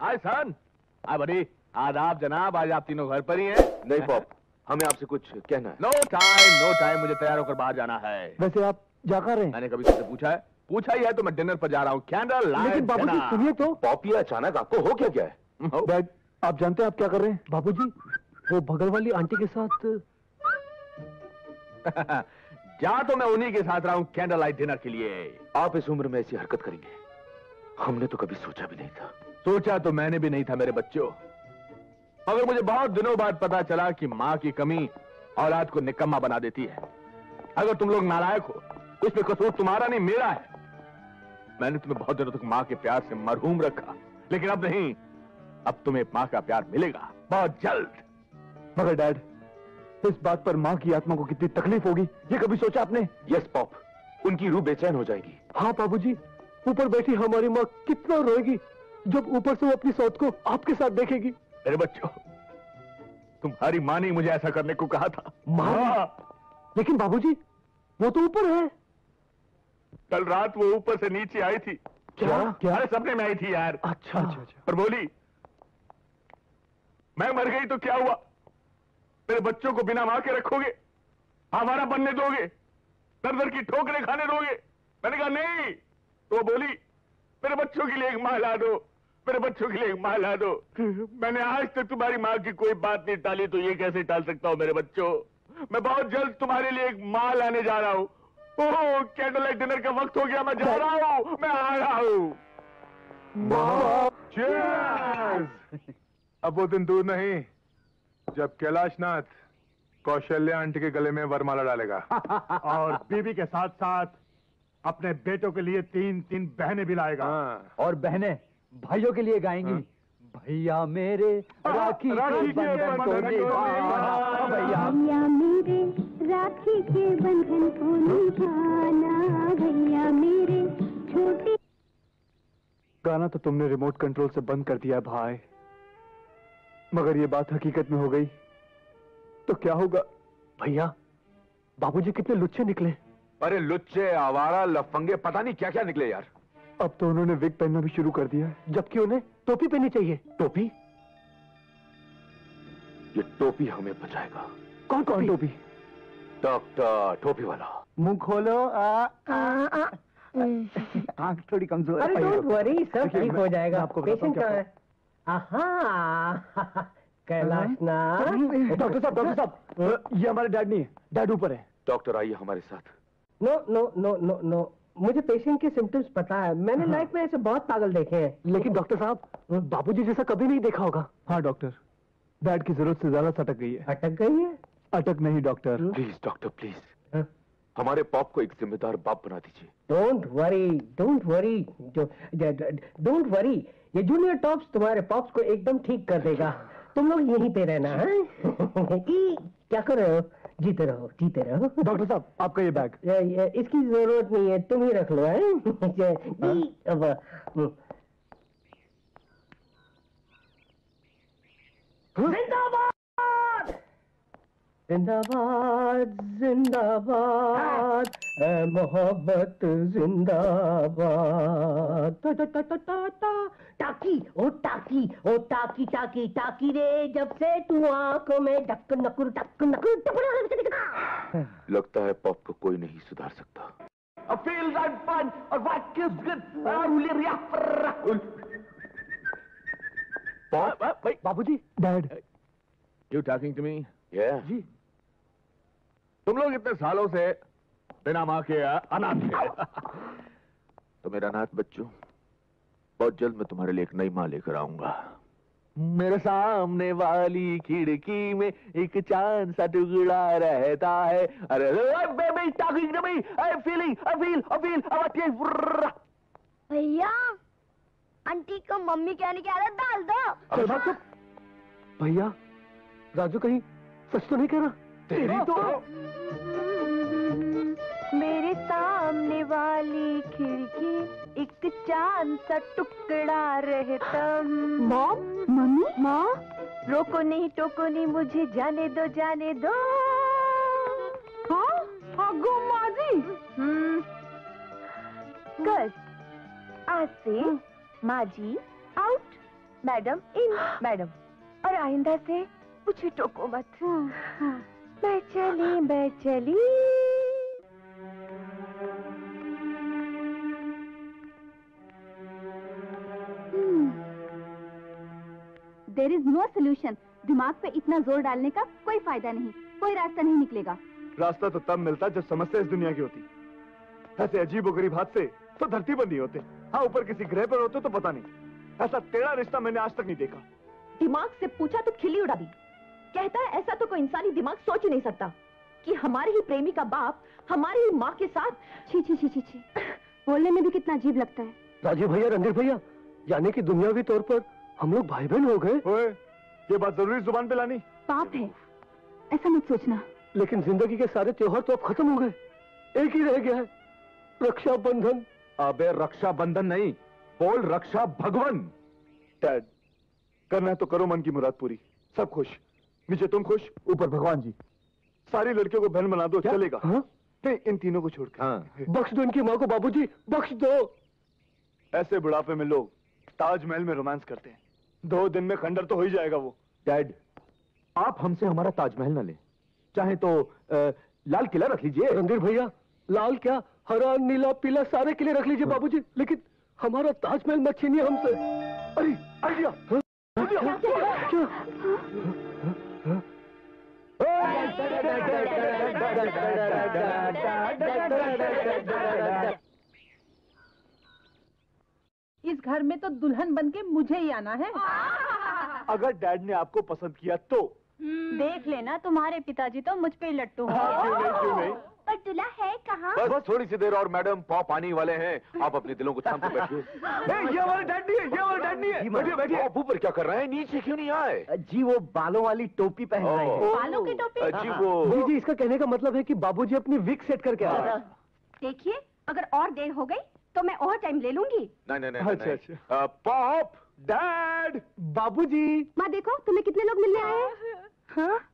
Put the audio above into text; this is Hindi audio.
हाय सन, हाय बड़ी। आदाब जनाब, आज आप तीनों घर पर ही हैं? नहीं पॉप, हमें आपसे कुछ कहना है। नो टाइम, मुझे तैयार होकर बाहर जाना है। वैसे आप जा कर रहे हैं? मैंने कभी तुमसे पूछा है? पूछा ही है तो मैं डिनर पर जा रहा हूँ। Candle light. लेकिन बाबूजी सुनिए तो। पॉप, ये अचानक आपको हो क्या है? डैड, आप जानते हैं आप क्या कर रहे हैं? बाबूजी, वो बगल वाली आंटी के साथ। जा तो मैं उन्हीं के साथ रहा हूँ कैंडल लाइट डिनर के लिए। आप इस उम्र में ऐसी हरकत करेंगे, हमने तो कभी सोचा भी नहीं था। सोचा तो मैंने भी नहीं था मेरे बच्चों, मगर मुझे बहुत दिनों बाद पता चला कि माँ की कमी औलाद को निकम्मा बना देती है। अगर तुम लोग नालायक हो, इसमें कसूर तुम्हारा नहीं मेरा है। मैंने तुम्हें बहुत दिनों तक माँ के प्यार से मरहूम रखा, लेकिन अब नहीं। अब तुम्हें माँ का प्यार मिलेगा बहुत जल्द। मगर डैड, इस बात पर माँ की आत्मा को कितनी तकलीफ होगी, ये कभी सोचा आपने? यस पॉप, उनकी रूह बेचैन हो जाएगी। हाँ बाबूजी, ऊपर बैठी हमारी माँ कितना रोएगी जब ऊपर से वो अपनी सौत को आपके साथ देखेगी। मेरे बच्चों, तुम्हारी माँ ने मुझे ऐसा करने को कहा था। माँ? लेकिन बाबूजी, वो तो ऊपर है। कल रात वो ऊपर से नीचे आई थी। क्या? अरे सपने में आई थी यार। अच्छा। और बोली, मैं मर गई तो क्या हुआ, मेरे बच्चों को बिना मां के रखोगे, हमारा बनने दोगे, दर दर की ठोकरें खाने दोगे? मैंने कहा नहीं। तो वो बोली, मेरे बच्चों के लिए एक मां ला दो, मेरे बच्चों के लिए एक मां ला दो। मैंने आज तक तुम्हारी मां की कोई बात नहीं टाली, तो ये कैसे टाल सकता हूं मेरे बच्चों? मैं बहुत जल्द तुम्हारे लिए एक मां लाने जा रहा हूं। ओह, कैंडल लाइट डिनर का वक्त हो गया, मैं जा रहा हूं, मैं आ रहा हूं। अब वो दिन दूर नहीं जब कैलाशनाथ कौशल्या आंटी के गले में वरमाला डालेगा। और बीबी के साथ साथ अपने बेटों के लिए 3 बहनें भी लाएगा। और बहनें भाइयों के लिए गाएंगी। भैया मेरे राखी के बंधन को निभाना, भैया मेरे राखी के बंधन को निभाना, भैया मेरे छोटे। गाना तो तुमने रिमोट कंट्रोल से बंद कर दिया भाई, मगर ये बात हकीकत में हो गई तो क्या होगा? भैया, बाबूजी कितने लुच्चे निकले। अरे लुच्चे, आवारा, लफंगे, पता नहीं क्या क्या निकले यार। अब तो उन्होंने विग पहनना भी शुरू कर दिया है, जबकि उन्हें टोपी पहननी चाहिए। टोपी? ये टोपी हमें बचाएगा। कौन टोपी? डॉक्टर टोपी वाला। मुंह खोलो। आंख थोड़ी कमजोर है। अरे डोंट वरी, सब ठीक हो जाएगा। आपको पेशेंट कहाँ है? आहा, कैलाशनाथ। डॉक्टर साहब, ये हमारे डैड नहीं है, डैड ऊपर है। डॉक्टर आइए हमारे साथ। No no no no no, मुझे पेशेंट के सिम्टम्स पता है। मैंने लाइफ में ऐसे बहुत पागल देखे हैं। लेकिन डॉक्टर साहब, बाबूजी जैसा कभी नहीं देखा होगा। हाँ डॉक्टर, डैड की जरूरत से ज्यादा सटक गई है। अटक गई है? अटक नहीं डॉक्टर। प्लीज डॉक्टर प्लीज, हमारे पॉप को एक जिम्मेदार बाप बना दीजिए। Don't worry, don't worry, don't worry. ये जूनियर टॉप्स तुम्हारे पॉप्स को एकदम ठीक कर देगा। तुम लोग यहीं पे रहना है। क्या कर रहे हो? जीते रहो, जीते रहो। डॉक्टर साहब, आपका ये बैग। इसकी जरूरत नहीं है, तुम ही रख लो। जिंदाबाद जिंदाबाद जिंदाबाद, मोहब्बत जिंदाबाद। टाकी, ओ टाकी, ओ टाकी टाकी टाकी रे, जब से तू आंखों में डक नकुर डक नकुर। लगता है पॉप को कोई नहीं सुधार सकता। बाबूजी, dad. You talking to me? Yeah. जी। तुम लोग इतने सालों से बिना माँ के अनाथ थे। तो मेरा अनाथ बच्चों, बहुत जल्द मैं तुम्हारे लिए एक नई माँ लेकर आऊंगा। मेरे सामने वाली खिड़की में एक चांद सा टुकड़ा रहता है। अरे baby talking to me, I feel भैया, आंटी को मम्मी कहने की आदत डाल दो। भैया, राजू कहीं सच तो नहीं कह रहा? तेरी तो मेरे सामने वाली खिड़की एक चांद सा टुकड़ा रहता। मॉम, मम्मी, माँ, रोको नहीं टोको नहीं, मुझे जाने दो, जाने दो। हाँ, भागो माजी। गर्ल्स, आज से माजी आउट, मैडम इन मैडम, और आइंदा से मुझे टोको मत। मैं चली। There is no solution. दिमाग पे इतना जोर डालने का कोई फायदा नहीं, कोई रास्ता नहीं निकलेगा। रास्ता तो तब मिलता जब समस्या इस दुनिया की होती। ऐसे अजीब और गरीब हादसे तो धरती पर नहीं होते। हाँ, ऊपर किसी ग्रह पर होते तो पता नहीं। ऐसा टेढ़ा रिश्ता मैंने आज तक नहीं देखा। दिमाग से पूछा तो खिल्ली उड़ा दी। कहता है ऐसा तो कोई इंसानी दिमाग सोच ही नहीं सकता कि हमारे ही प्रेमी का बाप हमारी ही माँ के साथ। छी छी छी छी छी, बोलने में भी कितना अजीब लगता है। राजीव भैया, रणधीर भैया, यानी कि दुनियावी तौर पर हम लोग भाई बहन हो गए। ओए, ये बात जरूरी जुबान पे लानी? पाप है, ऐसा मत सोचना। लेकिन जिंदगी के सारे त्योहार तो अब खत्म हो गए, एक ही रह गया है, रक्षाबंधन। अबे रक्षाबंधन नहीं, बोल रक्षा भगवन। डैड, करना है तो करो मन की मुराद पूरी। सब खुश, नीचे तुम खुश, ऊपर भगवान जी। सारी लड़कियों को बहन बना दो, चलेगा? हाँ? नहीं, इन तीनों को छोड़कर। हाँ। बख्श दो इनकी माँ को बाबूजी, बख्श दो। ऐसे बुढ़ापे में लोग ताजमहल में रोमांस करते हैं, 2 दिन में खंडर तो हो ही जाएगा वो। डैड, आप हमसे हमारा ताजमहल न ले, चाहे तो लाल किला रख लीजिए। रणधीर भैया, लाल क्या, हरा नीला पीला सारे किले रख लीजिए बाबूजी, लेकिन हमारा ताजमहल मत छीनिए हमसे। अरे आइडिया! क्या? इस घर में तो दुल्हन बनके मुझे ही आना है। अगर डैड ने आपको पसंद किया तो? देख लेना, तुम्हारे पिताजी तो मुझ पे ही लट्टू हैं। क्यों नहीं? पर दूल्हा है कहाँ? बस थोड़ी सी देर और मैडम, पाव आने वाले हैं। आप अपने दिलों को थाम के बैठिए। ये हमारे डैड नहीं है, ये हमारे डैड नहीं है। बैठिए बैठिए। आप ऊपर क्या कर रहे हैं, नीचे क्यों नहीं आए? जी वो बालों वाली टोपी पहन रहे हैं। बालों की टोपी? जी वो जी, इसका कहने का मतलब है कि बाबूजी अपनी विग सेट करके आ रहे हैं। देखिए, अगर और देर हो गई तो मैं और टाइम ले लूंगी। नहीं। अच्छा, अच्छा। Pop, dad! बाबूजी, माँ देखो, तुम्हें कितने लोग मिलने आए हैं? हाँ?